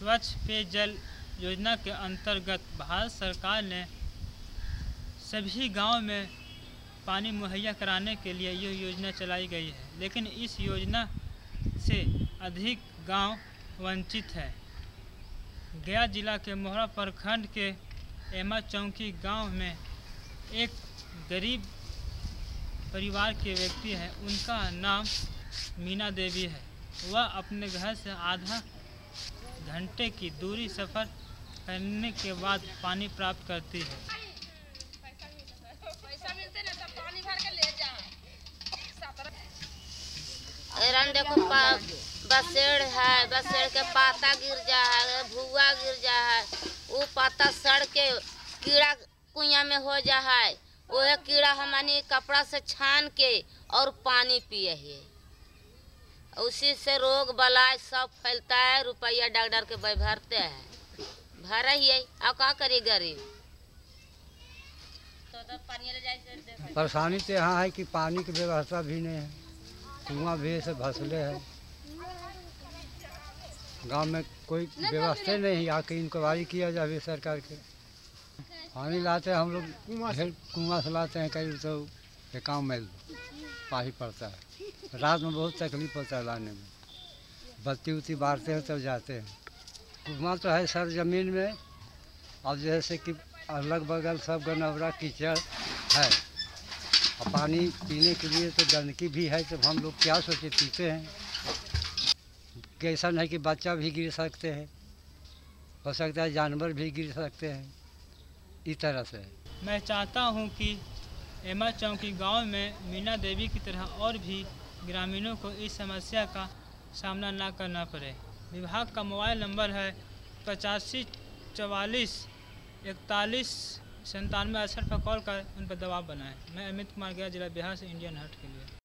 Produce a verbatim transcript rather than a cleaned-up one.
स्वच्छ पेयजल योजना के अंतर्गत भारत सरकार ने सभी गांव में पानी मुहैया कराने के लिए यह योजना चलाई गई है, लेकिन इस योजना से अधिक गांव वंचित है। गया जिला के मोहरा प्रखंड के एमाचौकी गांव में एक गरीब परिवार के व्यक्ति है, उनका नाम मीना देवी है। वह अपने घर से आधा घंटे की दूरी सफ़र करने के बाद पानी प्राप्त करती है। पैसा मिलते ना तब पानी भर के ले जा। देखो बसेड़ है, बसेड़ के पाता गिर जा है, भुआ गिर जा है, वो पाता सड़ के कीड़ा कुइया में हो जा है। वह कीड़ा हमारी कपड़ा से छान के और पानी पिए है, उसी से रोग बलाय सब फैलता है। रुपया डॉक्टर के भाई भरते हैं, भरा ही है। अब क्या करे गरीब तो पानी ले जाए। परेशानी तो यहाँ है कि पानी की व्यवस्था भी नहीं है, कुआं भी से भसले है, गांव में कोई व्यवस्था नहीं। आके इंक्वायरी किया जाए सरकार के। पानी लाते हैं हम लोग कुआं से लाते हैं, कहीं तो ये काम में पानी पड़ता है। रात में बहुत तकलीफ होता है लाने में, बत्ती उत्ती बारते हैं तब जाते हैं। कुआं तो है सर जमीन में, अब जैसे कि अलग बगल सब गनवरा कीचड़ है, और पानी पीने के लिए तो गंदगी भी है, तो हम लोग क्या सोचे पीते हैं। कैसा है कि बच्चा भी गिर सकते हैं, हो सकता है जानवर भी गिर सकते हैं, इस तरह से। मैं चाहता हूं कि एमाचौकी गांव में मीना देवी की तरह और भी ग्रामीणों को इस समस्या का सामना ना करना पड़े। विभाग का मोबाइल नंबर है पचासी चवालीस इकतालीस संतानवे अड़सठ पर कॉल कर उन पर दबाव बनाएं। मैं अमित कुमार गया, जिला बिहार से इंडियन हर्ट के लिए।